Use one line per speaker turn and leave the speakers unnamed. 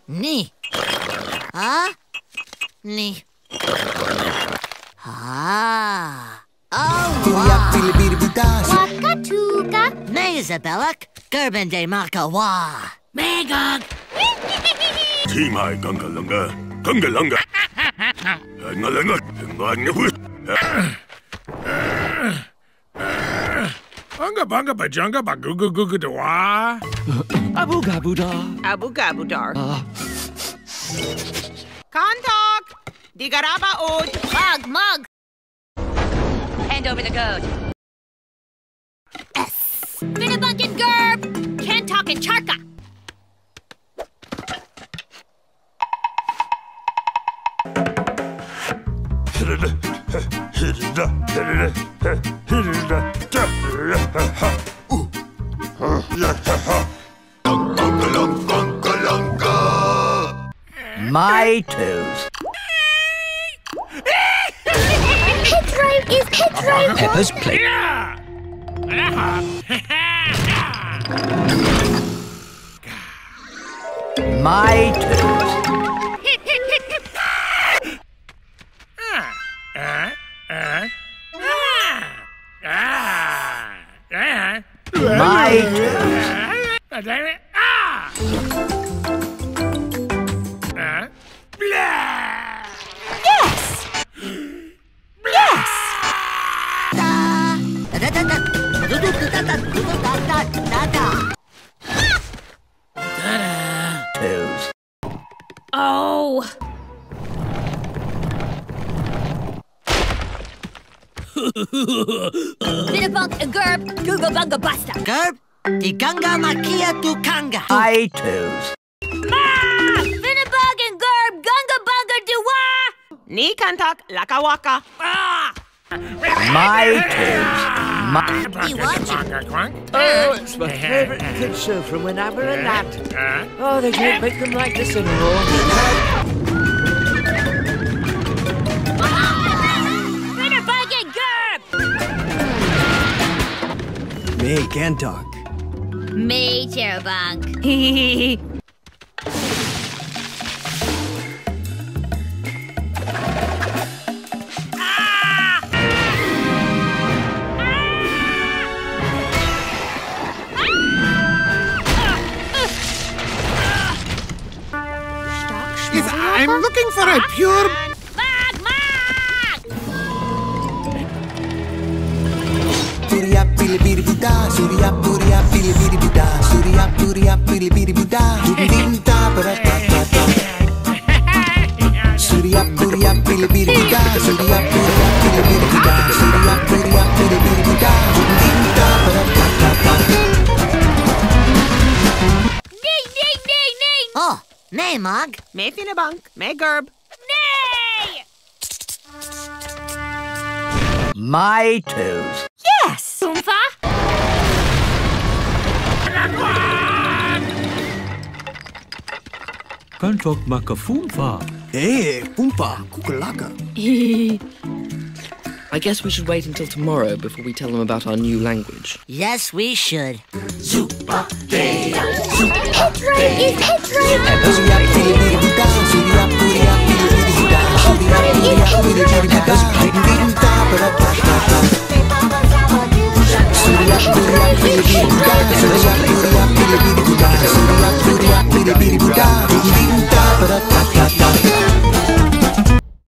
Ni. Ah? Ni. Ah. Oh, wow.
Wakatuka.
Mezabelak. Gerbende maka wa. Megog.
Timai gangalunga. Gangalunga. Ngalunga. Anga banga bajanga bagugu gugu dawa.
Abu gabudar.
Abu gabudar. Kantok. Digaraba od.
Mug.
Hand over the goat.
Finnabunk and Gerb. Kantok and Charka.
My toes.
Pedro is Pedro.
Peppa's plate. My toes. My toes. Toes.
Oh. Finnabunk and Gerb. Googa bunga busta.
Gerb. Di ganga makia tu kanga.
My toes.
Finnabunk and Gerb. Gunga bunga duwa.
Ni kantok lakawaka.
My toes.
You watch it.
Oh, it's my favorite kid show from when I were a lad. Oh, they don't make them like this anymore.
Finnabunk and Gerb.
Me can talk.
Me, Cherbunk.
I'm looking for a pure...
Surya pili biri buda, Surya pili biri buda, Surya pili biri buda, Dinta beratata. Surya pili biri buda, Surya pili biri buda, Surya pili biri buda, Dinta beratata.
Nee.
Oh, nee, Mog.
Me Finnabunk. Me Gerb.
Nee!
My toes.
Yes! Oompa?
Kantok makafumfa.
Eh, Pumpa, kukulaka.
I guess we should wait until tomorrow before we tell them about our new language.
Yes, we should.
Pedro is Pedro!
Surya pili biri buda, Surya pili biri buda, Surya pili biri buda, Dinta beratata. Surya pili biri buda, Surya pili biri buda, Surya pili biri buda,